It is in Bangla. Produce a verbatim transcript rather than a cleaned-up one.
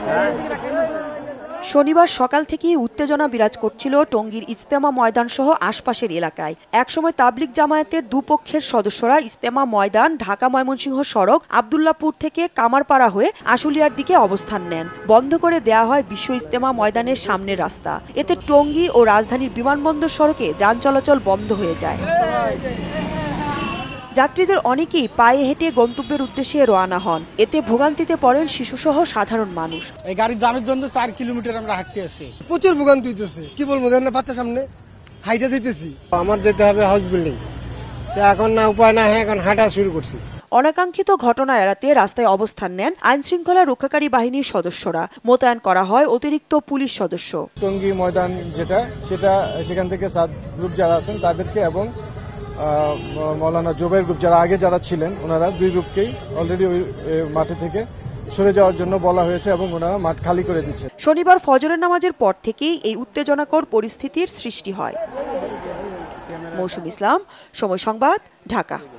শনিবার সকাল থেকেই উত্তেজনা বিরাজ করছিল টঙ্গীর ইজতেমা ময়দান সহ আশপাশের এলাকায়। একসময় তাবলিগ জামায়াতের দুপক্ষের সদস্যরা ইজতেমা ময়দান ঢাকা ময়মনসিংহ সড়ক আব্দুল্লাহপুর থেকে কামারপাড়া হয়ে আশুলিয়ার দিকে অবস্থান নেন। বন্ধ করে দেয়া হয় বিশ্ব ইজতেমা ময়দানের সামনের রাস্তা। এতে টঙ্গী ও রাজধানীর বিমানবন্দর সড়কে যান চলাচল বন্ধ হয়ে যায়। যাত্রীদের অনেকেই পায়ে হেঁটে গন্তব্যের উদ্দেশ্যে রওনা হন। এতে ভোগান্তিতে পড়েন শিশুসহ সাধারণ মানুষ। এই গাড়ির জামের জন্য চার কিলোমিটার আমরা হাঁটতে আসছি। প্রচুর ভোগান্তি হইতেছে, কি বলবো, বাচ্চার সামনে হাইটা যেতেছি। আমার যেতে হবে হাউস বিল্ডিং, এখন না উপায় না, এখন হাঁটা শুরু করছি। অনাকাঙ্ক্ষিত ঘটনা এড়াতে রাস্তায় অবস্থান নেন আইন শৃঙ্খলা রক্ষাকারী বাহিনীর সদস্যরা। মোতায়েন করা হয় অতিরিক্ত পুলিশ সদস্য। টঙ্গী ময়দান যেটা সেটা সেখান থেকে সাত গ্রুপ যারা আছেন তাদেরকে এবং মৌলানা জোবাইর গ্রুপ যারা আগে যারা ছিলেন ওনারা দুই গ্রুপকেই অলরেডি ওই মাঠে থেকে সরে যাওয়ার জন্য বলা হয়েছে এবং ওনারা মাঠ খালি করে দিচ্ছে। শনিবার ফজরের নামাজের পর থেকেই এই উত্তেজনাকর পরিস্থিতির সৃষ্টি হয়। মৌসুম ইসলাম, সময় সংবাদ, ঢাকা।